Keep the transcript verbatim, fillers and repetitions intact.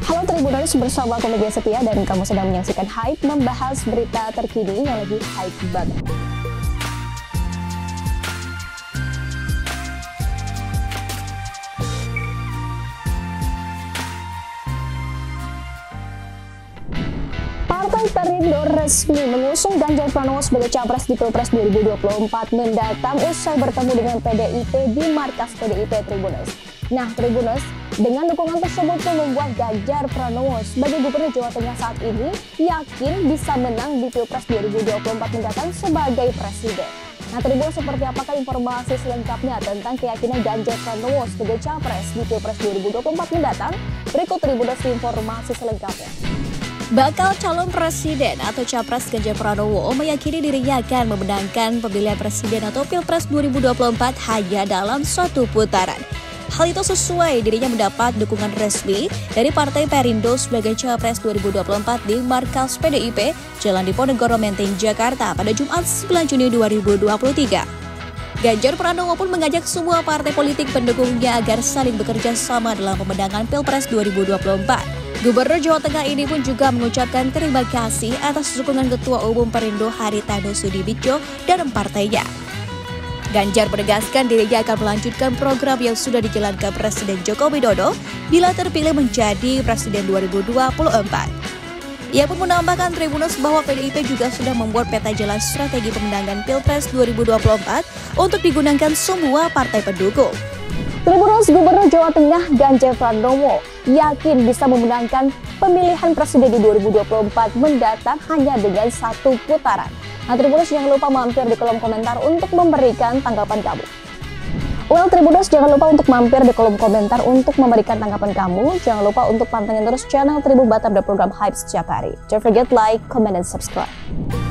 Halo Tribuners, bersama aku Media Setia dan kamu sedang menyaksikan Hype, membahas berita terkini yang lagi hype banget. Partai Perindo resmi mengusung Ganjar Pranowo sebagai capres di Pilpres dua ribu dua puluh empat mendatang usai bertemu dengan P D I P di markas P D I P Tribuners. Nah Tribuners, dengan dukungan tersebut pun membuat Ganjar Pranowo sebagai Gubernur Jawa Tengah saat ini yakin bisa menang di Pilpres dua ribu dua puluh empat mendatang sebagai Presiden. Nah Tribuners, seperti apakah informasi selengkapnya tentang keyakinan Ganjar Pranowo sebagai capres di Pilpres dua ribu dua puluh empat mendatang? Berikut Tribuners informasi selengkapnya. Bakal calon presiden atau capres Ganjar Pranowo meyakini dirinya akan memenangkan pemilihan presiden atau Pilpres dua ribu dua puluh empat hanya dalam satu putaran. Hal itu sesuai dirinya mendapat dukungan resmi dari Partai Perindo sebagai capres dua ribu dua puluh empat di markas P D I P Jalan Diponegoro Menteng, Jakarta pada Jumat sembilan Juni dua ribu dua puluh tiga. Ganjar Pranowo pun mengajak semua partai politik pendukungnya agar saling bekerja sama dalam pemenangan Pilpres dua ribu dua puluh empat. Gubernur Jawa Tengah ini pun juga mengucapkan terima kasih atas dukungan Ketua Umum Perindo Haritanu Sudibitjo dan partainya. Ganjar menegaskan dirinya akan melanjutkan program yang sudah dijalankan Presiden Joko Widodo bila terpilih menjadi Presiden dua ribu dua puluh empat. Ia pun menambahkan Tribuners bahwa P D I P juga sudah membuat peta jalan strategi pemenangan Pilpres dua ribu dua puluh empat untuk digunakan semua partai pendukung. Tribuners, Gubernur Jawa Tengah Ganjar Pranowo yakin bisa memenangkan pemilihan presiden di dua ribu dua puluh empat mendatang hanya dengan satu putaran. Nah Tribuners, jangan lupa mampir di kolom komentar untuk memberikan tanggapan kamu. Well Tribuners, jangan lupa untuk mampir di kolom komentar untuk memberikan tanggapan kamu. Jangan lupa untuk pantengin terus channel Tribun Batam dan program Hype setiap hari. Don't forget like, comment, and subscribe.